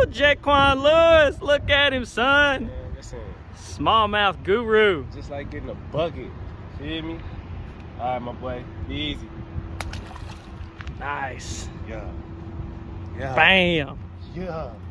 Jaquan Lewis, look at him, son. Man, listen. Smallmouth guru. Just like getting a bucket. Feel me? All right, my boy. Be easy. Nice. Yeah. Yeah. Bam. Yeah.